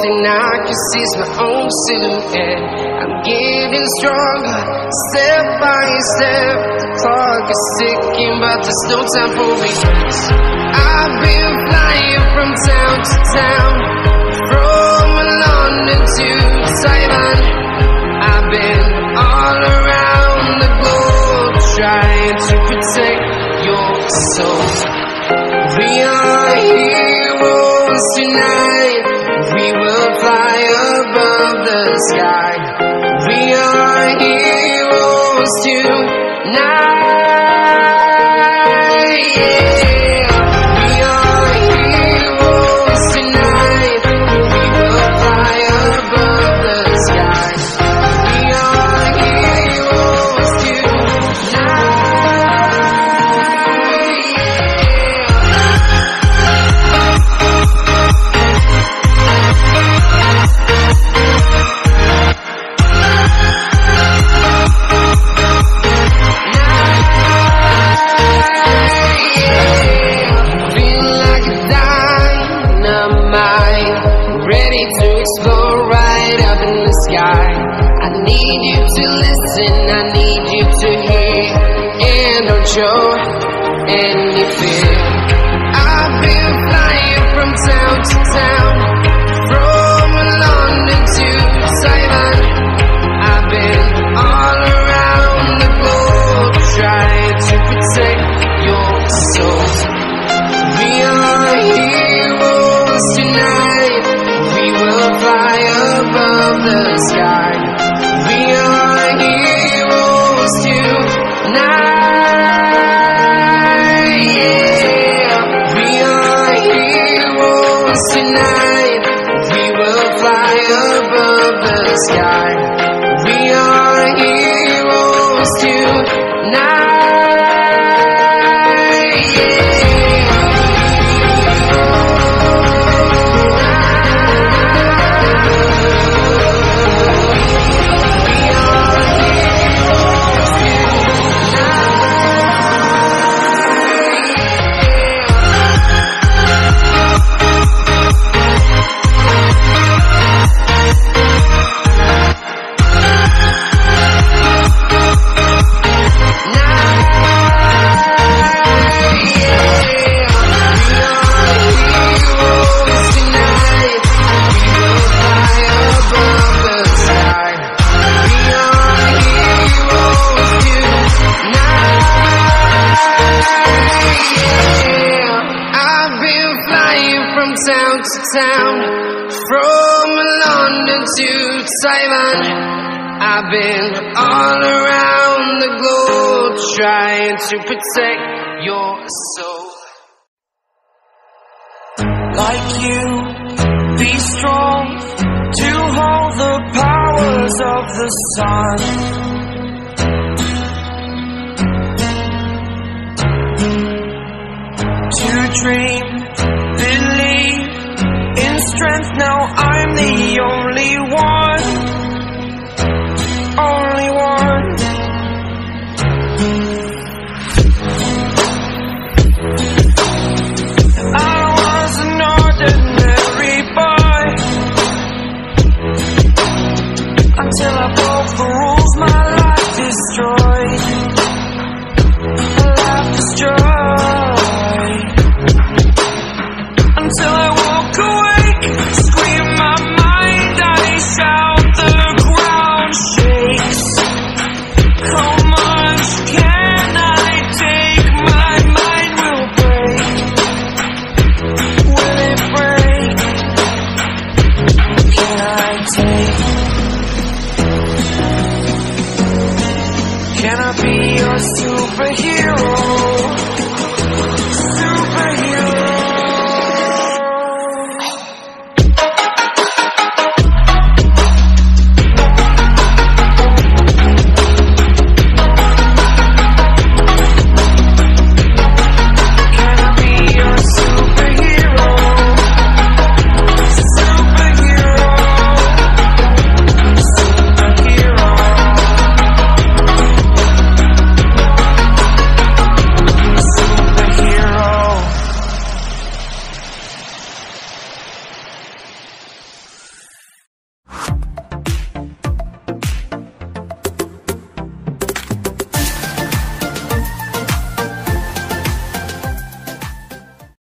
and I can see my own silhouette. I'm getting stronger, step by step. The clock is ticking, but there's no time for regrets. I've been flying from town to town, from London to Taiwan. I've been all around the globe, trying to protect your soul. We are heroes tonight. We will fly above the sky. We are heroes tonight. Show any fear. I've been flying from town to town, from London to Taiwan. I've been all around the globe, trying to protect your soul. We are heroes tonight. We will fly above the sky. We are heroes tonight. Tonight, we will fly above the sky. We are heroes tonight. Town to town, from London to Taiwan. I've been all around the globe, trying to protect your soul. Like you, be strong to hold the powers of the sun, to dream